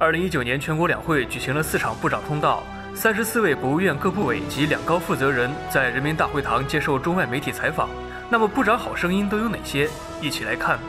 2019年全国两会举行了4场部长通道，34位国务院各部委及2高负责人在人民大会堂接受中外媒体采访。那么部长好声音都有哪些？一起来看。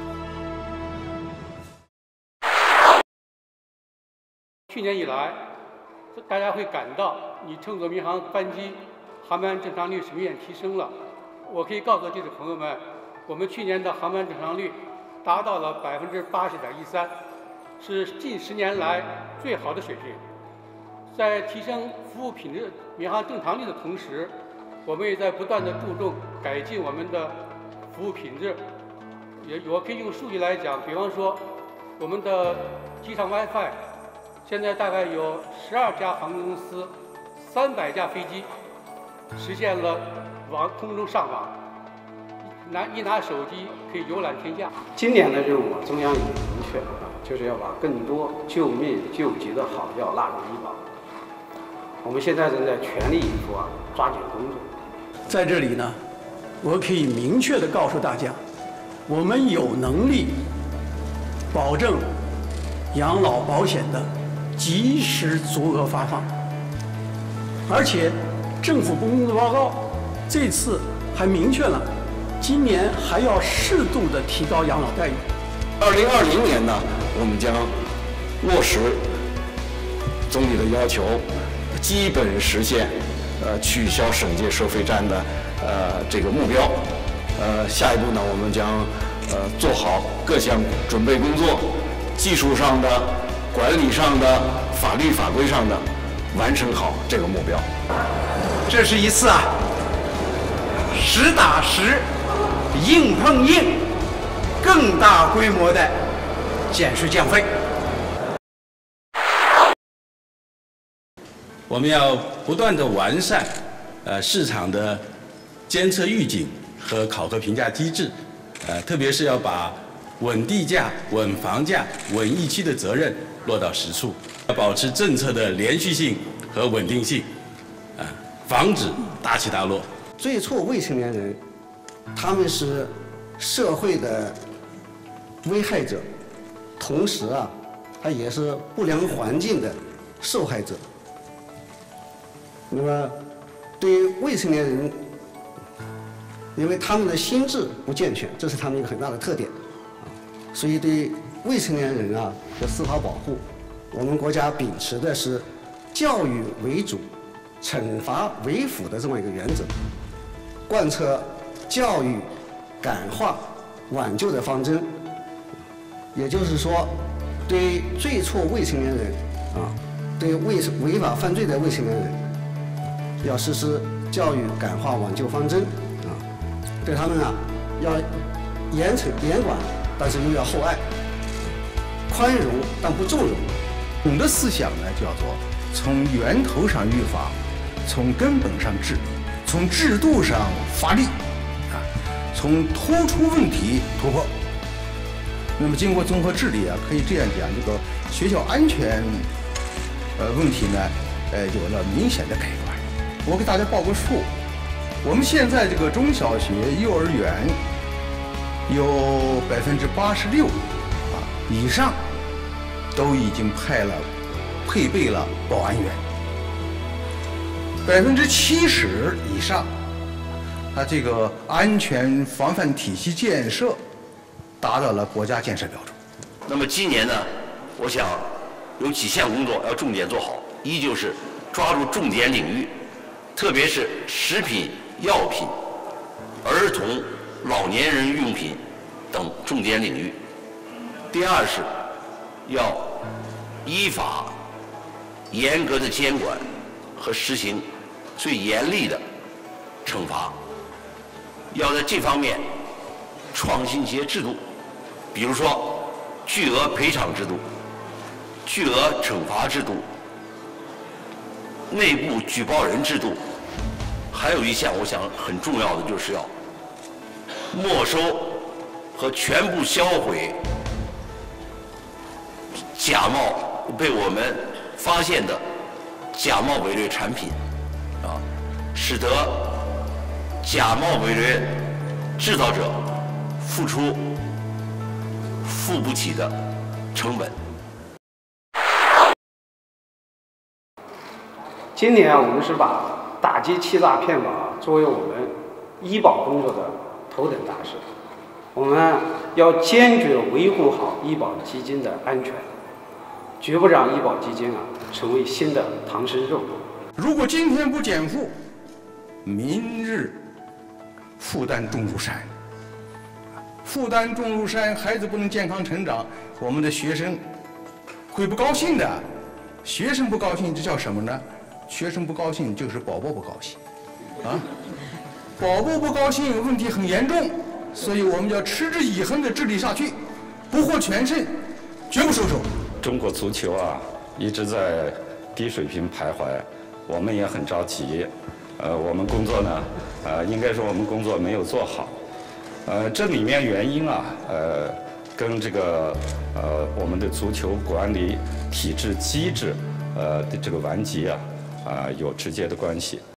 去年以来，大家会感到你乘坐民航班机航班正常率是明显提升了。我可以告诉记者朋友们，我们去年的航班正常率达到了80.13%，是近10年来最好的水平。在提升服务品质、民航正常率的同时，我们也在不断地注重改进我们的服务品质。我可以用数据来讲，比方说我们的机上 WiFi， 现在大概有12家航空公司、300架飞机实现了空中上网，一拿手机可以游览天下。今年的任务，中央已经明确了，就是要把更多救命救急的好药纳入医保。我们现在正在全力以赴抓紧工作。 在这里呢，我可以明确地告诉大家，我们有能力保证养老保险的及时足额发放，而且政府工作报告这次还明确了，今年还要适度地提高养老待遇。 2020年呢，我们将落实总理的要求，基本实现取消省界收费站的这个目标。下一步呢，我们将做好各项准备工作，技术上的、管理上的、法律法规上的，完成好这个目标。 这是一次实打实、硬碰硬、更大规模的减税降费。 我们要不断地完善市场的监测预警和考核评价机制，特别是要把稳地价、稳房价、稳预期的责任落到实处，要保持政策的连续性和稳定性，防止大起大落。 最初未成年人，他们是社会的危害者，同时他也是不良环境的受害者。那么，对于未成年人，因为他们的心智不健全，这是他们一个很大的特点，所以对于未成年人的司法保护，我们国家秉持的是教育为主、惩罚为辅的这么一个原则，贯彻教育、感化、挽救的方针。也就是说，对于最初未成年人对于违法犯罪的未成年人，要实施教育、感化、挽救方针对他们要严惩严管，但是又要厚爱，宽容但不纵容。 总的思想呢，叫做从源头上预防，从根本上治，从制度上发力从突出问题突破。那么经过综合治理可以这样讲，这个学校安全问题呢有了明显的改观。我给大家报个数，我们现在这个中小学、幼儿园有86%以上都已经配备了保安员，70%以上，它这个安全防范体系建设达到了国家建设标准。 那么今年呢，我想有几项工作要重点做好，一就是抓住重点领域，特别是食品、药品、儿童、老年人用品等重点领域。第二是要依法严格的监管和实行最严厉的惩罚，要在这方面创新一些制度，比如说巨额赔偿制度、巨额惩罚制度、内部举报人制度，还有一项我想很重要的就是要没收和全部销毁假冒被我们发现的假冒伪劣产品使得假冒伪劣制造者付不起的成本。 今年我们是把打击欺诈骗保作为我们医保工作的头等大事，我们要坚决维护好医保基金的安全，绝不让医保基金成为新的唐僧肉。 如果今天不减负，明日负担重如山。负担重如山，孩子不能健康成长，我们的学生会不高兴的。学生不高兴，这叫什么呢？学生不高兴就是宝宝不高兴，啊，宝宝不高兴，问题很严重，所以我们要持之以恒地治理下去，不获全胜，绝不收手。 中国足球一直在低水平徘徊，我们也很着急。我们工作呢，应该说我们工作没有做好。这里面原因跟这个我们的足球管理体制机制的这个顽疾有直接的关系。